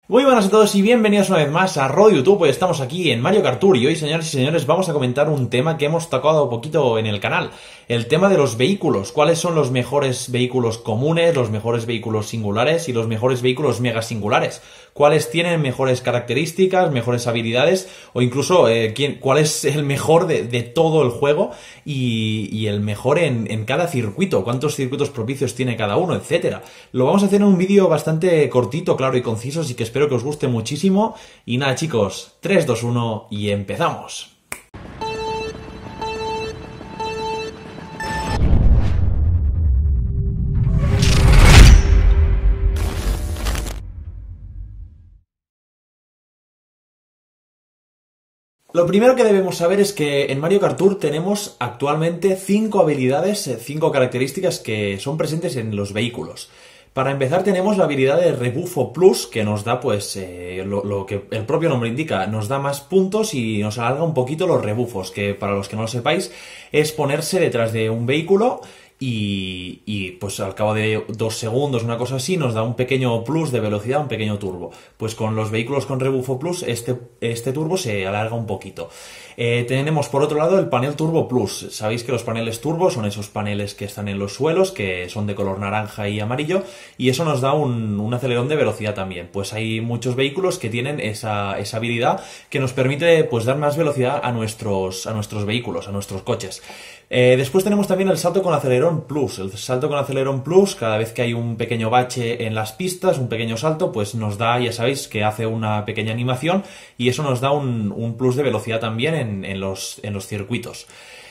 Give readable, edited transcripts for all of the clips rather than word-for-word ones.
Muy buenas a todos y bienvenidos una vez más a Road YouTube. Hoy estamos aquí en Mario Kart Tour y hoy, señores y señores, vamos a comentar un tema que hemos tocado un poquito en el canal. El tema de los vehículos. ¿Cuáles son los mejores vehículos comunes, los mejores vehículos singulares y los mejores vehículos mega singulares? ¿Cuáles tienen mejores características, mejores habilidades o incluso cuál es el mejor de todo el juego y el mejor en cada circuito? ¿Cuántos circuitos propicios tiene cada uno, etcétera? Lo vamos a hacer en un vídeo bastante cortito, claro y conciso, así que espero que os guste muchísimo. Y nada, chicos, 3, 2, 1 y empezamos. Lo primero que debemos saber es que en Mario Kart Tour tenemos actualmente 5 habilidades, 5 características que son presentes en los vehículos. Para empezar tenemos la habilidad de Rebufo Plus, que nos da pues lo que el propio nombre indica, nos da más puntos y nos alarga un poquito los rebufos, que para los que no lo sepáis es ponerse detrás de un vehículo y pues al cabo de 2 segundos, una cosa así, nos da un pequeño plus de velocidad, un pequeño turbo. Pues con los vehículos con Rebufo Plus este turbo se alarga un poquito. Tenemos por otro lado el panel Turbo Plus. Sabéis que los paneles turbo son esos paneles que están en los suelos, que son de color naranja y amarillo, y eso nos da un acelerón de velocidad también. Pues hay muchos vehículos que tienen esa habilidad que nos permite pues dar más velocidad a nuestros vehículos, a nuestros coches. Después tenemos también el salto con acelerón plus. El salto con acelerón plus, cada vez que hay un pequeño bache en las pistas, un pequeño salto, pues nos da, ya sabéis, que hace una pequeña animación y eso nos da un plus de velocidad también en los circuitos.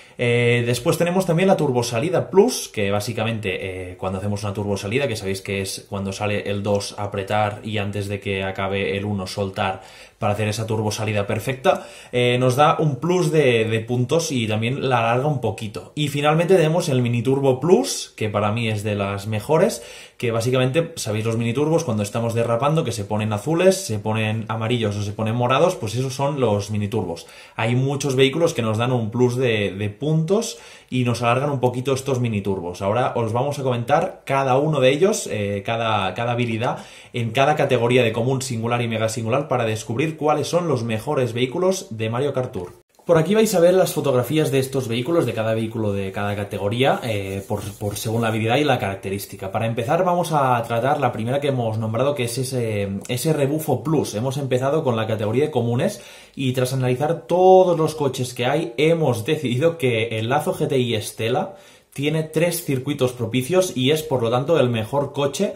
Después tenemos también la turbosalida plus, que básicamente cuando hacemos una turbosalida, que sabéis que es cuando sale el 2 apretar y antes de que acabe el 1 soltar para hacer esa turbosalida perfecta, nos da un plus de puntos y también la alarga un poquito. Y finalmente tenemos el mini turbo plus, que para mí es de las mejores, que básicamente, sabéis los mini turbos cuando estamos derrapando que se ponen azules, se ponen amarillos o se ponen morados, pues esos son los mini turbos. Hay muchos vehículos que nos dan un plus de puntos y nos alargan un poquito estos mini turbos. Ahora os vamos a comentar cada uno de ellos, cada habilidad en cada categoría de común, singular y mega singular para descubrir cuáles son los mejores vehículos de Mario Kart Tour. Por aquí vais a ver las fotografías de estos vehículos, de cada vehículo de cada categoría, según la habilidad y la característica. Para empezar vamos a tratar la primera que hemos nombrado, que es ese Rebufo Plus. Hemos empezado con la categoría de comunes y tras analizar todos los coches que hay, hemos decidido que el Lazo GTI Stella tiene 3 circuitos propicios y es por lo tanto el mejor coche,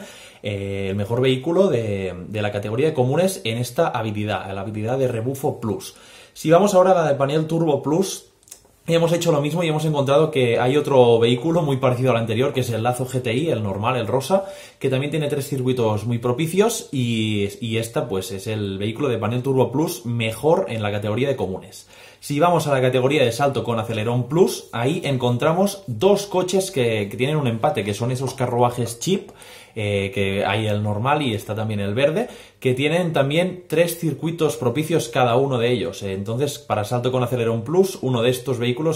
el mejor vehículo de la categoría de comunes en esta habilidad, la habilidad de Rebufo Plus. Si vamos ahora a la de panel Turbo Plus, hemos hecho lo mismo y hemos encontrado que hay otro vehículo muy parecido al anterior, que es el Lazo GTI, el normal, el rosa, que también tiene 3 circuitos muy propicios y esta pues es el vehículo de panel Turbo Plus mejor en la categoría de comunes. Si vamos a la categoría de salto con acelerón plus, ahí encontramos 2 coches que tienen un empate, que son esos carruajes chip, que hay el normal y está también el verde, que tienen también 3 circuitos propicios cada uno de ellos. Entonces, para salto con acelerón plus, uno de estos vehículos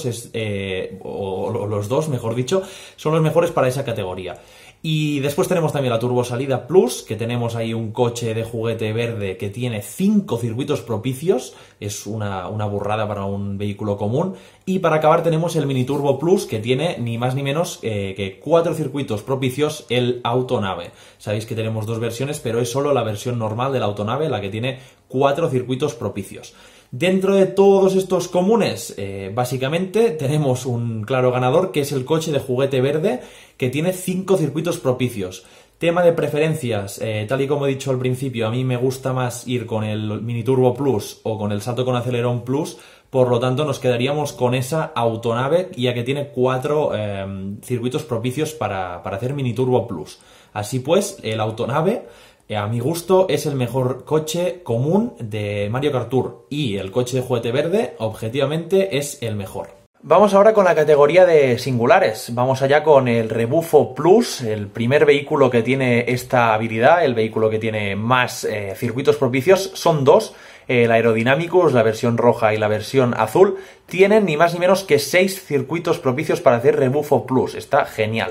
o los dos, mejor dicho, son los mejores para esa categoría. Y después tenemos también la turbosalida plus, que tenemos ahí un coche de juguete verde que tiene 5 circuitos propicios, es una burrada para un vehículo común. Y para acabar tenemos el mini turbo plus, que tiene ni más ni menos que 4 circuitos propicios, el autonave. Sabéis que tenemos 2 versiones, pero es solo la versión normal del autonave la que tiene 4 circuitos propicios. Dentro de todos estos comunes, básicamente tenemos un claro ganador, que es el coche de juguete verde, que tiene 5 circuitos propicios. Tema de preferencias, tal y como he dicho al principio, a mí me gusta más ir con el Mini Turbo Plus o con el salto con acelerón Plus, por lo tanto nos quedaríamos con esa autonave, ya que tiene 4 circuitos propicios para hacer Mini Turbo Plus. Así pues, el autonave, a mi gusto, es el mejor coche común de Mario Kart Tour y el coche de juguete verde, objetivamente, es el mejor. Vamos ahora con la categoría de singulares. Vamos allá con el Rebufo Plus, el primer vehículo que tiene esta habilidad, el vehículo que tiene más circuitos propicios. Son 2, el Aerodynamicus, la versión roja y la versión azul, tienen ni más ni menos que 6 circuitos propicios para hacer Rebufo Plus. Está genial.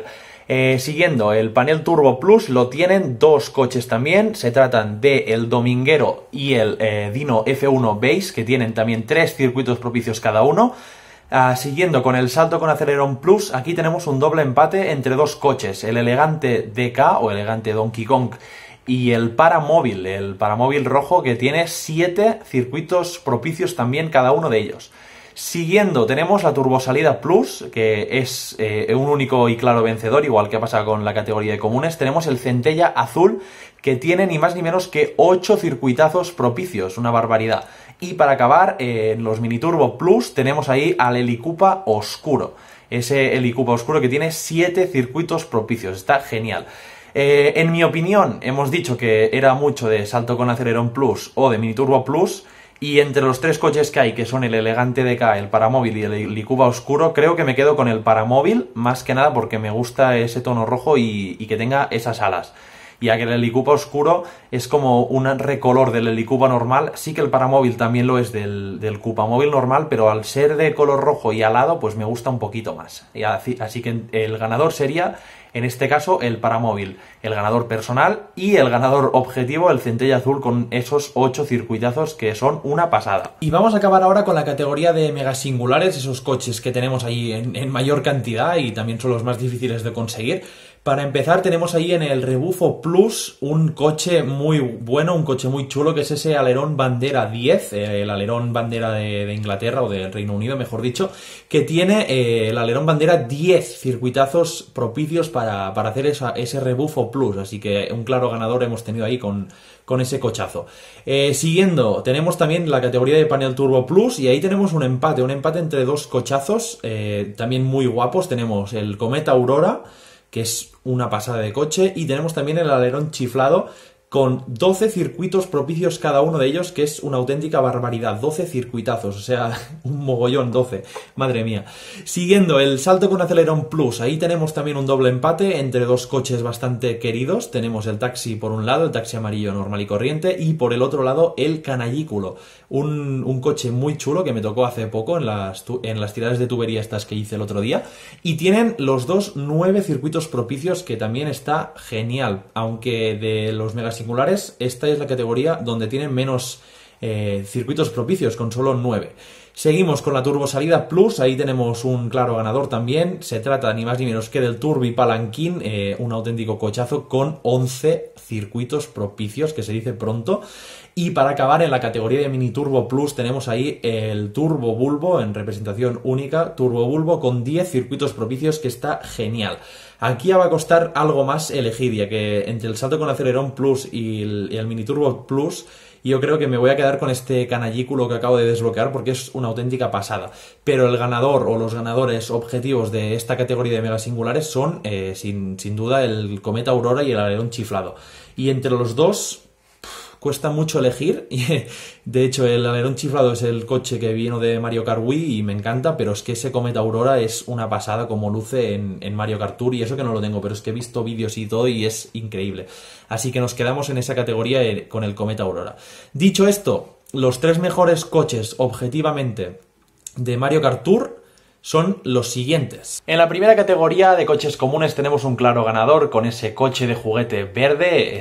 Siguiendo, el panel Turbo Plus lo tienen dos coches también, se tratan de el Dominguero y el Dino F1 Base, que tienen también 3 circuitos propicios cada uno. Siguiendo con el Salto con Acelerón Plus, aquí tenemos un doble empate entre dos coches, el elegante DK o elegante Donkey Kong y el Paramóvil rojo, que tiene 7 circuitos propicios también cada uno de ellos. Siguiendo tenemos la Turbosalida Plus, que es un único y claro vencedor, igual que pasa con la categoría de comunes. Tenemos el Centella Azul, que tiene ni más ni menos que 8 circuitazos propicios, una barbaridad. Y para acabar, en los Mini Turbo Plus tenemos ahí al Helicupa Oscuro, ese Helicupa Oscuro que tiene 7 circuitos propicios, está genial. En mi opinión, hemos dicho que era mucho de Salto con Acelerón Plus o de Mini Turbo Plus. Y entre los 3 coches que hay, que son el elegante DK, el Paramóvil y el Helicupa Oscuro, creo que me quedo con el Paramóvil, más que nada porque me gusta ese tono rojo y que tenga esas alas. Ya que el Helicupa Oscuro es como un recolor del Helicupa normal. Sí que el Paramóvil también lo es del Cupamóvil normal, pero al ser de color rojo y alado, pues me gusta un poquito más. Así que el ganador sería, en este caso, el Paramóvil, el ganador personal, y el ganador objetivo, el Centella Azul, con esos 8 circuitazos que son una pasada. Y vamos a acabar ahora con la categoría de mega singulares, esos coches que tenemos ahí en mayor cantidad y también son los más difíciles de conseguir. Para empezar tenemos ahí en el Rebufo Plus un coche muy bueno, un coche muy chulo, que es ese alerón bandera 10, el alerón bandera de Inglaterra o del Reino Unido, mejor dicho, que tiene el alerón bandera 10 circuitazos propicios para hacer ese Rebufo Plus, así que un claro ganador hemos tenido ahí con ese cochazo. Siguiendo, tenemos también la categoría de panel Turbo Plus y ahí tenemos un empate entre dos cochazos también muy guapos. Tenemos el Cometa Aurora, que es una pasada de coche, y tenemos también el alerón chiflado con 12 circuitos propicios cada uno de ellos, que es una auténtica barbaridad, 12 circuitazos, o sea, un mogollón, 12, madre mía. Siguiendo, el Salto con Acelerón Plus, ahí tenemos también un doble empate entre dos coches bastante queridos. Tenemos el taxi por un lado, el taxi amarillo normal y corriente, y por el otro lado el Canallículo, un coche muy chulo que me tocó hace poco en las tiradas de tubería estas que hice el otro día, y tienen los dos 9 circuitos propicios, que también está genial, aunque de los mega singulares esta es la categoría donde tienen menos circuitos propicios, con solo 9. Seguimos con la Turbosalida Plus, ahí tenemos un claro ganador también, se trata ni más ni menos que del Turbi Palanquín, un auténtico cochazo con 11 circuitos propicios, que se dice pronto. Y para acabar, en la categoría de Mini Turbo Plus tenemos ahí el Turbo Bulbo en representación única, Turbo Bulbo con 10 circuitos propicios, que está genial. Aquí ya va a costar algo más elegir, ya que entre el Salto con Acelerón Plus y el Mini Turbo Plus, yo creo que me voy a quedar con este Canallículo que acabo de desbloquear porque es una auténtica pasada. Pero el ganador o los ganadores objetivos de esta categoría de mega singulares son, sin duda, el Cometa Aurora y el alerón chiflado. Y entre los dos cuesta mucho elegir. De hecho, el alerón chiflado es el coche que vino de Mario Kart Wii y me encanta, pero es que ese Cometa Aurora es una pasada como luce en Mario Kart Tour, y eso que no lo tengo, pero es que he visto vídeos y todo y es increíble. Así que nos quedamos en esa categoría con el Cometa Aurora. Dicho esto, los 3 mejores coches objetivamente de Mario Kart Tour son los siguientes. En la primera categoría de coches comunes tenemos un claro ganador con ese coche de juguete verde,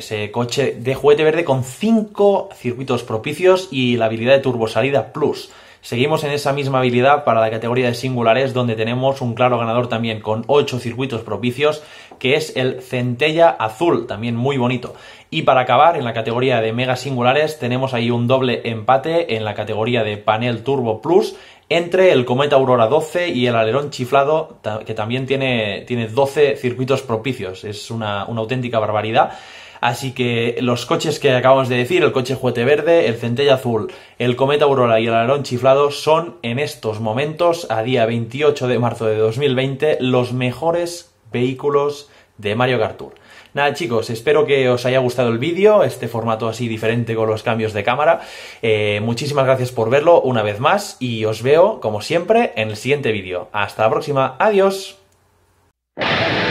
con 5 circuitos propicios y la habilidad de Turbosalida Plus. Seguimos en esa misma habilidad para la categoría de singulares, donde tenemos un claro ganador también con 8 circuitos propicios, que es el Centella Azul, también muy bonito. Y para acabar, en la categoría de mega singulares tenemos ahí un doble empate en la categoría de panel Turbo Plus entre el Cometa Aurora 12 y el alerón chiflado, que también tiene 12 circuitos propicios. Es una auténtica barbaridad. Así que los coches que acabamos de decir, el coche juguete verde, el Centella Azul, el Cometa Aurora y el alerón chiflado, son en estos momentos, a día 28 de marzo de 2020, los mejores vehículos de Mario Kart Tour. Nada, chicos, espero que os haya gustado el vídeo, este formato así diferente con los cambios de cámara. Muchísimas gracias por verlo una vez más y os veo, como siempre, en el siguiente vídeo. Hasta la próxima, adiós.